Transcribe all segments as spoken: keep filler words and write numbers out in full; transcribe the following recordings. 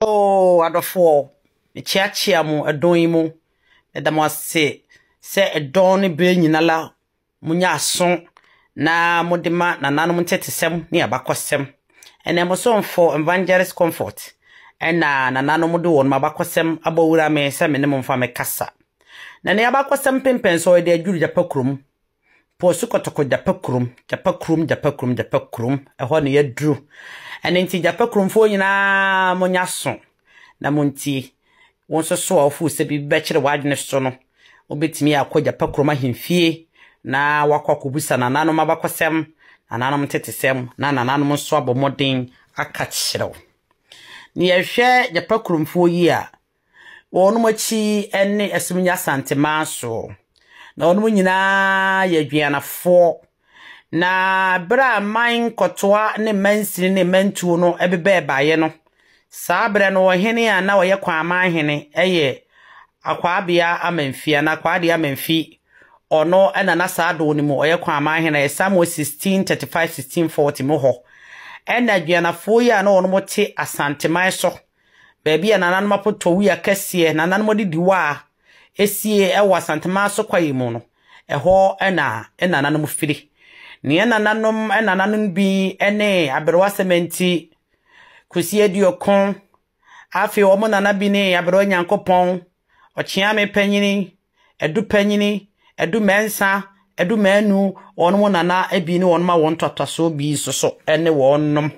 Oh, adofo, me chiachia mu edon mu, edamo se, se edon ni be nyinala, munya ason, na modema na nanom tetesem ni abakosem. Ene mo so for evangelist comfort. Ena na nanom do won mabakosem abowura me se me ne mo mfa me kasa. Na ne abakosem pempen so de adwuru Gyapekrom. Po su kotoko Gyapekrom, Gyapekrom, Gyapekrom, Gyapekrom, eho ne yadru. Ene nti Gyapekrom fo nyina monya so. Na monti won so so afu se bi bekire wadne so no. Obetimi akọ Gyapekrom ahemfie na wakwakobusa na nanom abakosem, na nanom tetesem, na nanom so abomodin aka kirew. Ni ehwe Gyapekrom fo yi a wonu machi ene esumunya Asantehene so. Na wonu nyina yadwianafo na bra man kotoa ne mansini ne mantuo no ebebe baaye no. Saa bre no hene a na woye kwaman hene eye akwabia amamfia na akwade amamfi ono ena na saa do ni mu oye kwaman hene Samuel sixteen thirty-five sixteen forty mo ho ena dwianafo ya na wono mote Asantehene so baby na nanan mapoto wi akase na nanan modi diwa esie ewa Asantehene so kwayi mu no eho ena ena nanan firi ni ena nanom ena nanan bi ene aberwa sementi kusie diokon afi omo nana bi ne aberwa nyankopon ochia me panyini edu panyini edu mensa edu manu onmo nana ebi ni wonma won totoso bi soso ene wonnom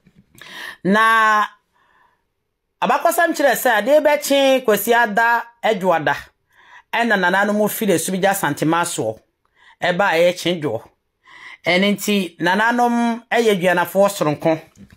na abakosam kire se ade bechi kwasi ada edwoada ena nana no mo file subija Asantehene so eba e chenjo enenti nananom eyedwanafo soronko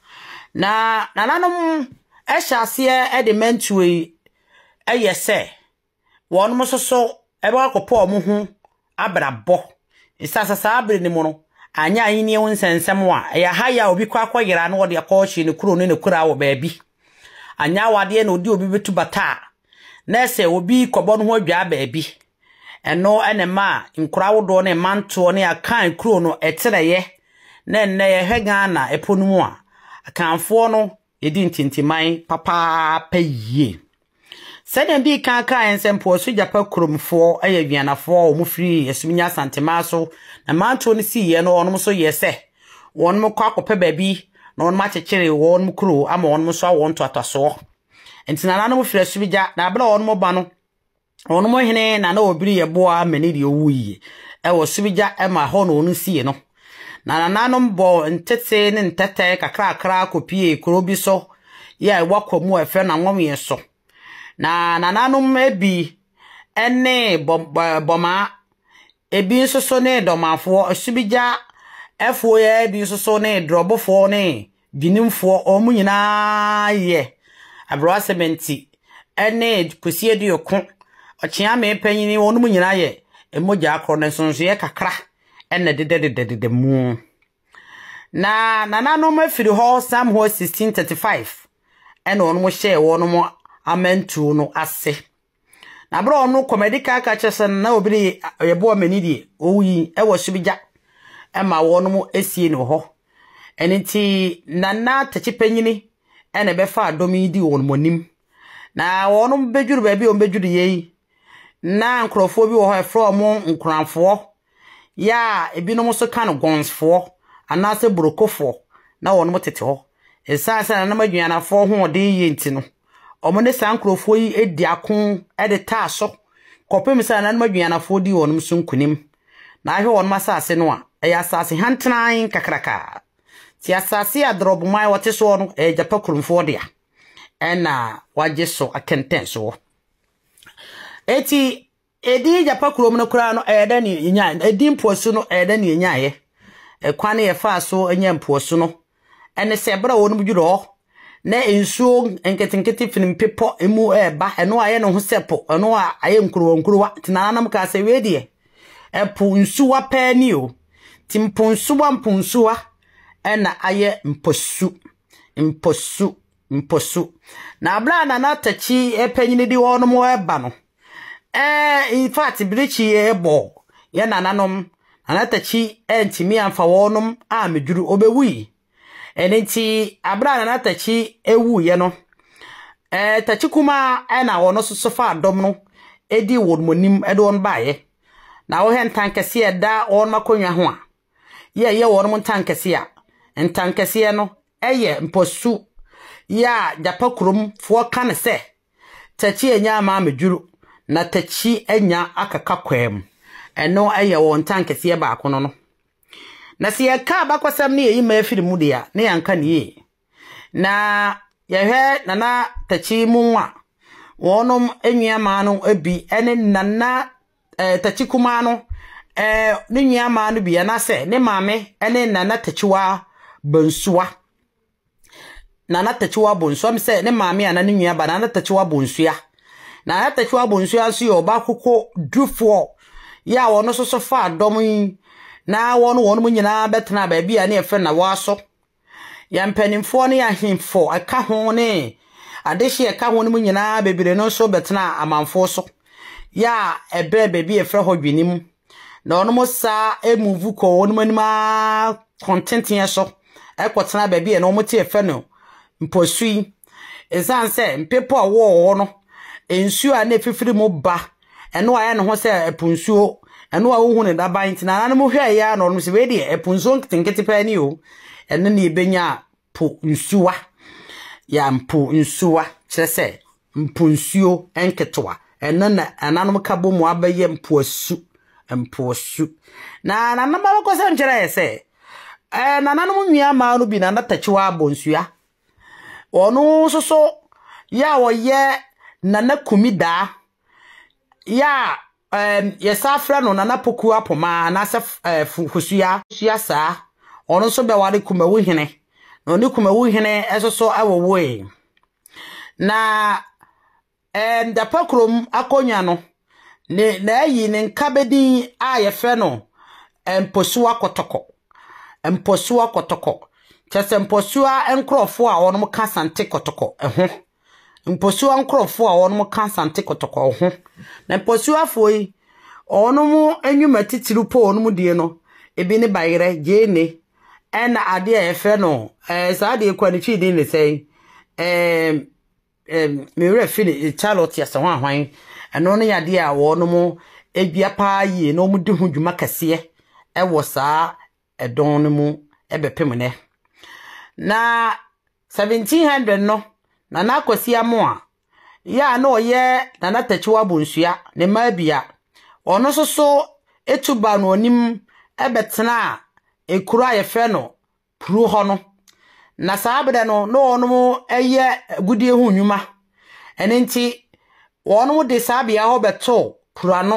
na nananom ehyasie edimentui eyese wonmo soso eba akopo omo hu abrabo isasa sabre ni mu no anya yini wonsensem wa ya haya obi kwa akoyira na wode akọchi ne kuro ne ne kura wo baabi anya wade na odi obi betu bata na ese obi kobo no ho adwa baabi eno ene ma nkura wodo ne manto ne akan kuro no etereye na enne ye hega na eponu mu a akanfo no yedi ntintiman papa paye sede bi kan kan ensempo so Gyapekrom fo ayadwianafo o mu firi esumunya Asantehene so na manto ne siye no onum so yese wonum kwa kope baabi na onum achekere wonum kuro ama onum so awon to ataso entina nanom firi esubija na abla onum ba no onum hene na na obiri yeboa mani de owuyi e wo subija e ma ho no onu siye no na nanom bo ntete ne ntete kakra akra kopie kuro bi so ya wakomu efe na nwom so na nanom ebi ene boma ebi nsoso ne domafo subija efo ya ebi nsoso ne drobofo ne binimfo omu nyina ye abro sementi ene kusie de yokon ochia me panyini wonum nyina ye emoja akro ne sonso ye kakra ene de de de de mu na nananom afiri ho Samuel sixteen thirty-five ene wonum hye wonum amentu no ase na bro onu komedika aka chese na obiri yebo amenidie owi ewo subija ema wonum esie no ho eniti nana techipanyini ene befa adomidi wonum onim na wonum bejuru baabi on bejuru yeyi na nkrofo bi wo ho from nkranfo ya ebinom so kan gonsfo anase brokofo na wonum tete ho esasa na madwianafo ho de yenti no omone sankrofo yi edi akon ede taaso kopem sa na madwianafo di wonum sunkunim na ahwe wonum asase no a eya asase hantran kakraka ti asase adrobumai wote so no e Gyapekrom fo dia ena waje so akenten so eti edi Gyapekrom no kura no eda ni nya edi mposu no eda ni nya ye e kwane ye fa so enya mposu no ene se bra wonum dwuro na ensuo enketinketi finim pepo emu eba eno aye no ho sepo eno aye nkuro nkuro tinanam ka se wedie epo nsuwa pani o timponsuwa mponsuwa ena aye mposu mposu mposu na bla na natachi epanyini di wono mo eba no eh in fact brichi ebo ye nananom natachi entimi amfa wonum a meduru obewi enenti abra natachi ewu ye no eh tachikuma ena wono so fa adom no edi won monim ede won baaye na wo hen tankese e da won makonwa ho a ye ye won mo tankese a ntankese no eye mposu ya Gyapekrom fo kan se tachi enya ma medwuru na tachi enya akaka kwam eno eye won tankese ba akono no na se ye ka ba kwasam ne yi ma afiri mu dia ne yanka ne na yehe nana tachi munwa wonom enwia ma no abi ene nana eh tachi kuma no eh ne nwia ma no bia na se ne maame ene nana tachiwa bonsuwa nana tachiwa bonsuwa me se ne maame ana ne nwia ba nana tachiwa bonsuya nana tachiwa bonsuya so yo ba kokko dufo ya wono so so fa adom na wono wono mu nyina betena ba bia ne efe na waso ya mpanimfo ne ya himfo aka ho ne adehye aka ho ne mu nyina bebire no so betena amanfo so ya ebe bebi efre ho dwenim na ono mo sa emuvu ko ono manima content yen so ekotena bebi e no mo tie efe no mposui ezanse mpepo awo wo no ensu a na efifiri mo ba eno aya ne ho se epunsuo eno a wo hu ne da ban tina na mo hwe ya no no se we de epunsuo nketenkete pa ni o eno ne benya po nsuwa ya mpo nsuwa kyerese mpo nsuo enketwa eno na ananom kabo mu abaye mpo asu mpo asu na na namba ko se nkyere se eh nananom nwia ma no bi na natachiwa abonsua ono soso ya woye nana kumida ya em yesafra no nana poku apoma na se fukusua sua sa ono so be ware kumawu hene no ni kumawu hene esoso awowe na em Gyapekrom akonya no ne na yi ne nkabedi a yefe no emposuwa kotoko emposuwa kotoko chese mposuwa enkrofo a wono ka sante kotoko eho mposuwa enkrofo a wono ka sante kotoko eho na mposuwa foi ono mu enwuma titiru po ono mu die no ebi ne bayire jene ena ade efe no eh saade kwani twi din ne sei em em me refini Charlotte ya sawan hwan eno no yade a wono mu ebia pa yi no mu di hu dwuma kase e wo saa edon no mu ebepem ne na seventeen hundred no na na kwasi amoa ya na oye na na tachiwa bonsuya ne mabia ono soso etuba no onim ebetena ekura ye fe no pru ho no na saabede no no ono mu eye gudie hu nwuma ene nti wono mu de saabia ho beto purano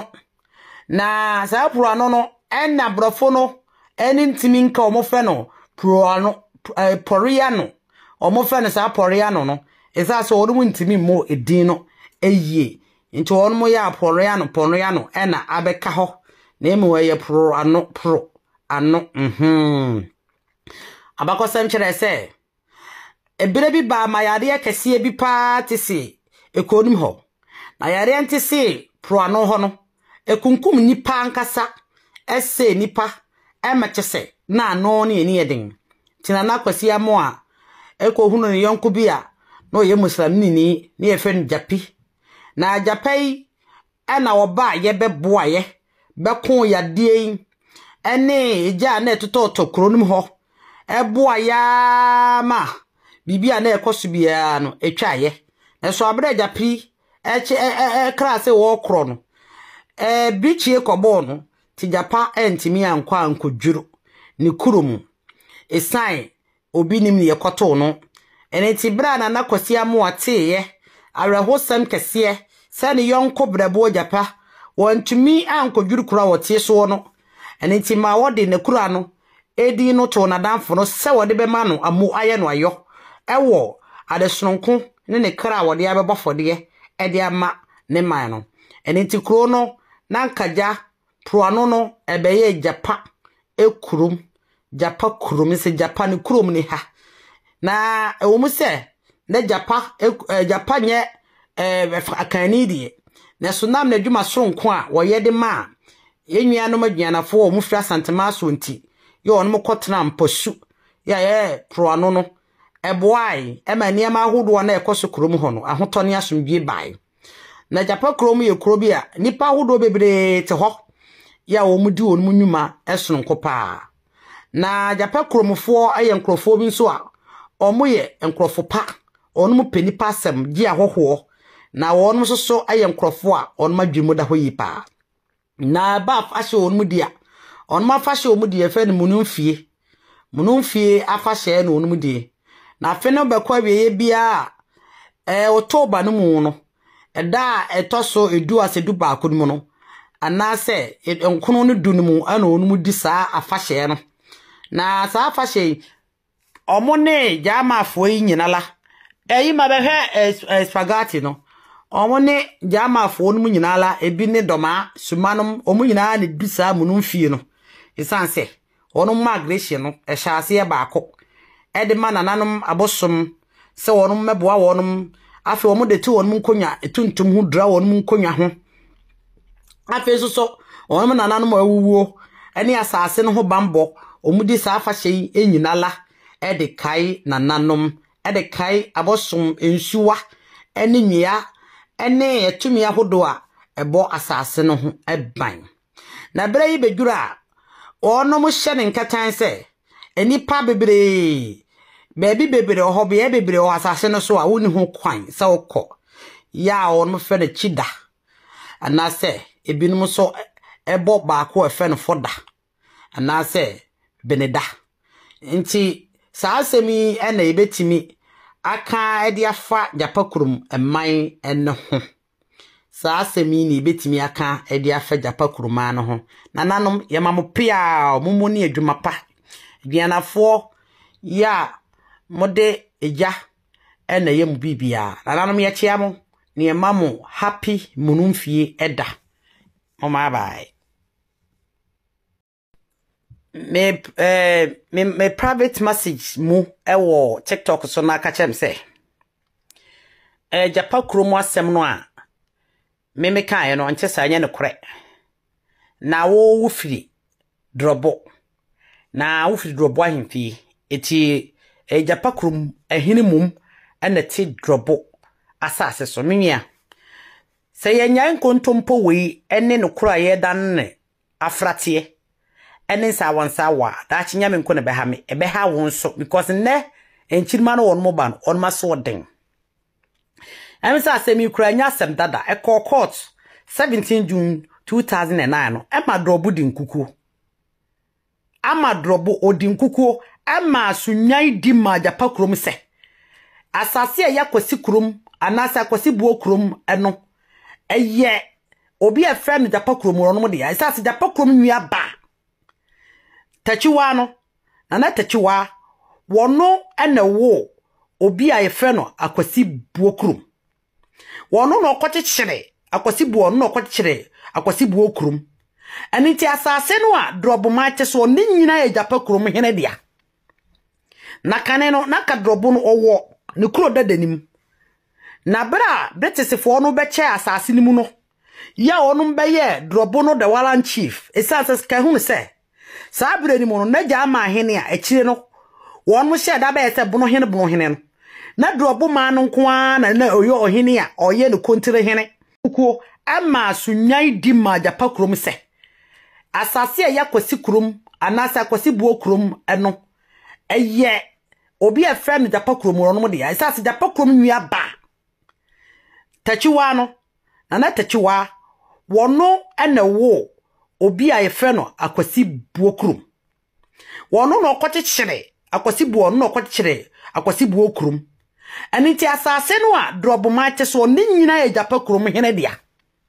na saa purano no enna brofo no eni ntimi nka omo fe no purano eh, poriano omo fe no saa poriano no esa so wono mu ntimi mo edin no eye nti wono mu ya poriano poriano ena abeka ho na emu eye purano pro ano mhm abakosem kire se ebire bi ba mayare akese bi pa tisi ekonim ho na yare ntisi pro ano ho no ekunkum nipa ankasa ese nipa emechese na ano ne ni eden tina na kwasi amo a ekohunu ne yonko bi a no ye muslim ni ni efe Gyapi na Gyapai ena oba ye beboa ye bekon yade ene eja na etototo kronim ho eboa ya ma bibia na ekoso bia no etwaye eso abere Gyapi eche e krase wo kro no e bichie kobo no ti Gyapa entimi ankwa ankodwuru ni kurum esan obi nim ne yekoto no ene ti bra na nakwasi amo ateye awrehosam kese se ne yonko brabo Gyapa wontumi ankodwuru kura wotie so no ene ti ma wode ne kura no edi no to na danfo no se wode be ma no amu aye no ayo ewo adesonko ne ne kra wode abebofode e de ama ne man no ene ti kuro no nankaja proano no ebeye Gyapa ekurum Gyapekrom se Gyapa ne kurom ne ha na ewomu se ne Gyapa Gyapa nye eh akani die na sunam na dwuma sonko a woyede ma yenwia no maduanafo o mu fra santema so nti ye ono mkotena mposu ya ye proano no eboai e ma niam ahodo na ekoso krom ho no ahotone asomdwe bai na Gyapekrom ye kro bi a nipa ahodo bebre te ho ya wo mudi won nyuma esono nkopa na Gyapekromfo aye nkrofo bi nso a omo ye nkrofo pa onum penipa sem gi ahoho na wonum soso aye nkrofo a onum adwemu da ho yipa na ba fashe onum dia onum afashe onum dia fe ne munum fie munum fie afashe na onum die na fe no bekwa wiye bia eh October no mu no eda etoso edu asedu ba ko no no anase enkono no du no mu ana onum di saa afashe no na saa afashe omo ne Gyamafo yi nyinala eyi ma be he spaghetti no omo ne Gyamafo no mu nyinala ebi ne doma sumanom omo nyina ne du saa munum fie no isanse onum migration no e hyase e baako e de manananom abosom se wonum meboa wonum afi omo de ti wonum nkonya etuntum hu dra wonum nkonya ho afi so so wonum nananom awuwo ene asase no ho bambo omo di saa afahye enyinala e de kai nananom e de kai abosom ensuwa ene nwia ene etumi ahodo a ebo asase no ho eban na bere yi bedwura ono mo hye ne nkatan se enipa bebre bebi bebre oho be bebre o asase no so a woni ho kwan se okọ ya ono fe ne chida anase ebinum so ebo baako efe no foda anase beneda nti saa asemi ena ebetimi aka edi afa Gyapekrom eman ene ho saa asemi ni betimi aka edi afa Gyapekrom an ho nananom yemamopia mumu ne adwumapa aduanafo ya mode eja ena yem bibia nananom ye chiamo ne mamu happy munumfie eda mama bye me eh me, me private message mu ewo TikTok so na ka chem se eh Gyapekrom asem no a me me kan no nche sa nya ne kore na wo wo firi drobo na wo firi drobo ahemfi eti eh Gyapekrom ehene mum ena ti drobo asase so menwia se yenya nkontompo we ene no kora ye dan ne afratie ene sa wansa wa da chinya me nkone be ha me ebe ha won so because ne enchirima no won mo ban on ma so den em sa asemi kura nya asem dada e court seventeenth June two thousand nine no e ma drobo di nkuku ama drobo odi nkuku ama sunyan di ma Gyapekrom se asase ya kwasi krom anasa kwasi buo krom eno eye obi e friend Gyapekrom ro no mo de ya asase Gyapekrom nwia ba tachiwa no na na tachiwa wono ene wo obi a ye friend no akwasi buo krom wono no kwachichere akwasi buo no kwachichere akwasi buo krom aniti asase no a drobo ma che so ne nyina ye Gyapekrom hene dia na kane no na ka drobo no owo ne kuro dadanim na bra Britishfo no be che asase ni mu no ya onum be ye drobo no the warrant chief esase ka hu se sa bra ni mu no na Gyamahene a ekire no won mo she da be se bono hene bono hene no na drobo ma no nko a na na oyo ohene a oye ne kontire hene kuo ama sunyan di ma Gyapekrom se asase ya kwasi krom anasa kwasi buo krom eno eye obi e friend Gyapekrom ro no mo de ya asase Gyapekrom nwia ba tachiwa no na na tachiwa wono ene wo obi a ye friend no akwasi buo krom wono no kwachichere akwasi buo no kwachichere akwasi buo krom aniti asase no a drobo ma che so ne nyina ye Gyapekrom hene dia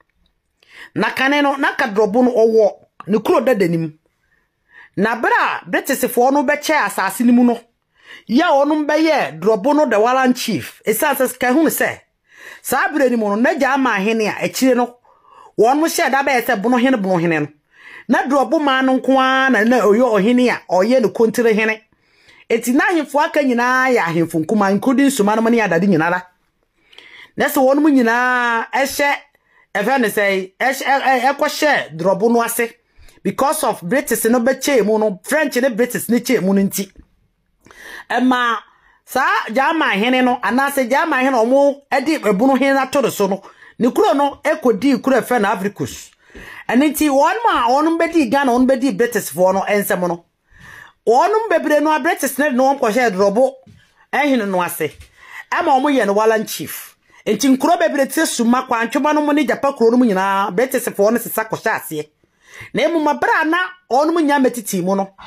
na kane no na ka drobo no owo ne kuro dadanim na bra Britishfo no be che asase ni mu no ya onum be ye drobo no the warrant chief esase ka hu se sa bra ni mu no na Gyamahene a ekire no won mo she da be se bono hene bono hene no na drobo ma no nko a na na oyo ohene a oye ne kontire hene eti na ahemfo aka nyina ya ahemfo nkuma including sumanum ne adade nyinara na se won mo nyina ehye efe ne say ehye ekwohye drobo no ase because of British no be che mu no French ne British ne che mu no nti ema sa Gyapekrom no anase Gyapekrom no omo edi ebunu hene na to so no ne kuro no ekodi kuro fe na Africus eniti won ma onum bedi Ghana onum bedi British fo no ensem no onum bebre no British ne no onko she drobo ehinu no ase ama omo ye no wala chief enti nkuro bebre tie suma kwa ntwoma no mo ne Gyapekrom no nyina British fo no sisa ko ase na emu mabra na onum nya metiti mu no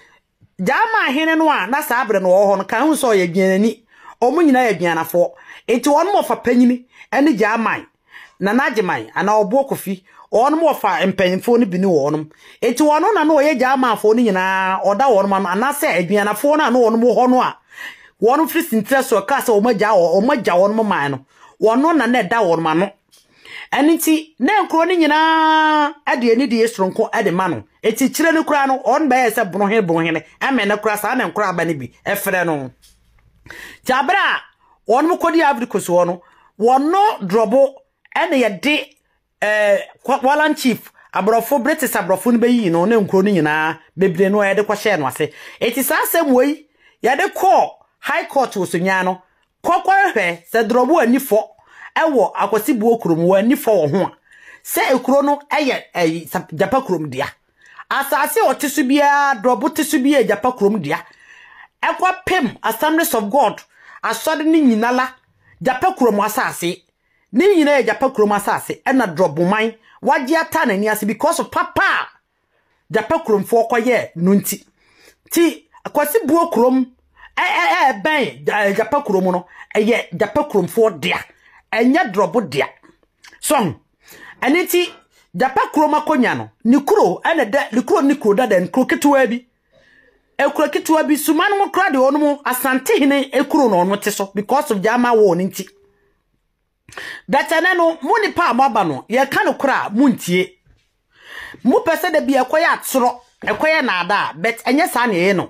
Gyapekrom no a na sabre no wo ho no kan hu so ye gyanani omo nyina ye gyanafo enti onum ofa panyini ene Gyapekrom na najeman ana obo kofi onum ofa empanyimfo no bi ni wonum enti wono na no ye Gyapekrom no nyina oda wonum no anase agyanafo na no wonum ho no a wonum free interest so ka se o magya o magya wonum man no wono na na da wonum ano eniti na nkro ni nyina ade ani de yesronko ade ma no eti kire ne kura no on ba yesa bono he bono he ame na kura sa na nkro aba ne bi efre no jabra wonum kodi Africus wono wono drobo ene ye de eh walan chief abrofo British abrofo no bayi no na nkro ni nyina bebre no ye de kwa share no ase eti sa asem wei ye de call high court wosonya no kokwa hwe se drobo anifo ewo akwasi Gyapekrom wo anifo wo ho a se ekuro no eye eh Gyapekrom dia asase otisu bia drobo tisu bia Gyapekrom dia ekwa pem Assemblies of God asode ni nyinala Gyapekrom asase ni nyina Gyapekrom asase ena drobo man waje ata na ni ase because of papa Gyapekrom fo koye nunti ti akwasi Gyapekrom eh eh ben Gyapekrom no eye Gyapekrom fo dia enya drobo dia so aniti Gyapekrom akonya no nikuro ene de nikuro nikuro da den kro ketewa bi ekuro ketewa bi sumanu mo kra de onum Asantehene ekuro no no te so because of jama wo nti datane no muni pa maba no ye ka no kra muntie mu pese de bi ekoya atoro ekoya na ada but enye sa na ye no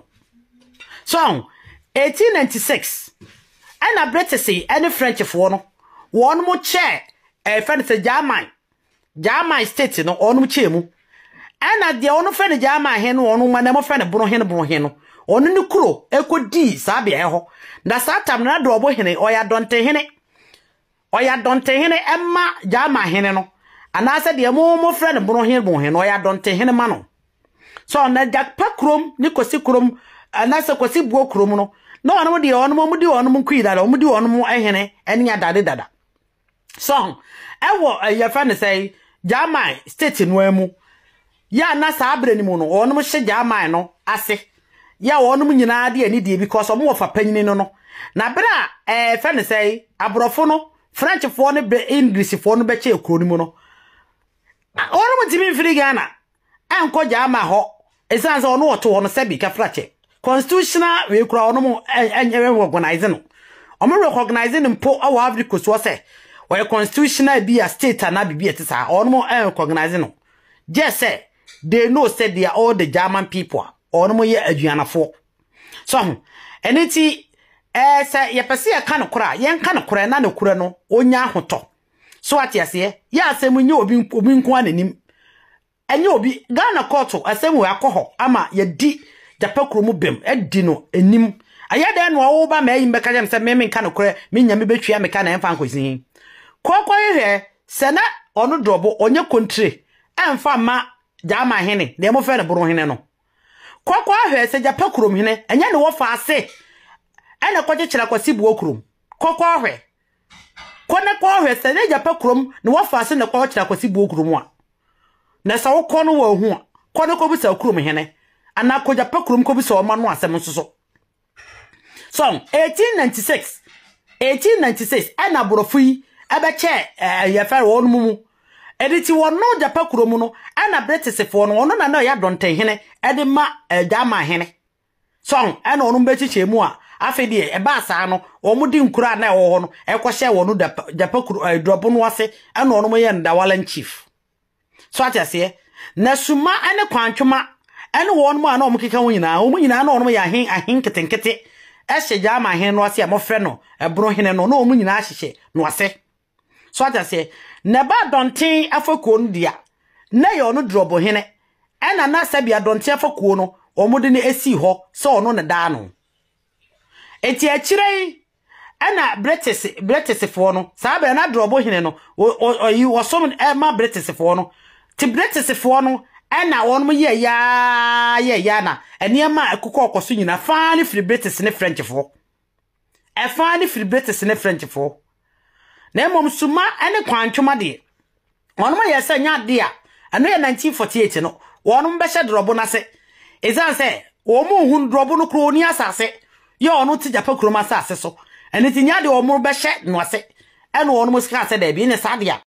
so eighteen ninety-six ana British any French fo no won mo che e fe ne se Gyapekrom Gyapekrom state no onum che mu ana de onu fe ne Gyapekrom no onu ma na mo fe ne bono hene bono hene onu ni kuro ekodi sa bia e ho na sa tam na drobo hene oya donte hene oya donte hene emma Gyapekrom no ana se de mo mo fe ne bono hene bono hene oya donte hene ma no so na Gyapekrom ni kosi krom ana se kosi Gyapekrom no no onu de onu mo di onu mo kwida onu di onu mo ehene enya dade dada so ewo ya fa ne say Gyapekrom state no emu ya na sa abre ni mu no onu mo hye Gyapekrom no ase ya onu mo nyina de ani de because omo wo fa panyini no no na bra eh fa ne say abrofo no French fo no be English fo no be che ekuro ni mu no onu mo timi mfiri Ghana enko Gyapekrom ho esanse onu woto ho no sebi ka frache constitutional we kura onu mo enye recognize no omo recognize no mpo awo Africa so se or constitutional be a state and not be a or more recognize no. Just say they know said they are all the German people or no more Adriana for. So and it's eh say ya pese ya kan kura yen kan kura na no kura no onya hoto. So what you say ya asem nyi obi obi nko ananim. Enye obi Ghana court asem we akoho ama ya di Gyapekrom bem edi no enim. Ayade no wo ba ma yimbe ka jam se me me kan kura me nya me betwia me kan emfa nkosin. Kokwa yehe sena onu drobo onye kontre emfa ma Gyapekrom na mo fe ne boro hene no kokwa he se Gyapekrom hene enye ne wo fa ase ene koje kira kwasi Gyapekrom kokwa he kone kwa he se ne Gyapekrom ne wo fa ase ne kwa kira kwasi Gyapekrom a na sa wo kono wo hu a kone ko bi sa Gyapekrom hene ana ko Gyapekrom ko bi sa o ma no asem nsoso so eighteen ninety-six eighteen ninety-six ana borofo yi abeche eh ya fa won mu editi won no Gyapekrom no ana British fo no no na na ya donte hene edi ma Gyapekrom so ana onu bechiche mu a afedi e ba asa no omudi nkura na e wo ho no e kwhye wonu Gyapekrom drop no ase ana onu ye ndawalan chief so atase na suma ane kwantwoma ane won mu ana omkeka wonyina omu nyina na onu ya ahin ahin ketenkete e hye Gyapekrom no ase a mo fre no e bro hene no na omu nyina ahye no ase so atase na ba donten afakuo no dia na ye onu drobo hene ena na sabia donten afakuo no omude ne esi ho so ono ne da no eti akire ana British British fo no saa be na drobo hene no oyi wosom e ma British fo no ti British fo no ana won mo ye ya ye ya na ene ma akukọ okoso nyina faani free British ne French fo e faani free British ne French fo na mom suma ene kwantwoma de won mo ye se nya de a ano ye nineteen forty-eight no won mo be hye drobo na se ezan se wo mo hu drobo no kro ni asase ye ono ti Gyapekrom asase so ene ti nya de wo mo be hye no ase ene won mo sika se da bi ne sadia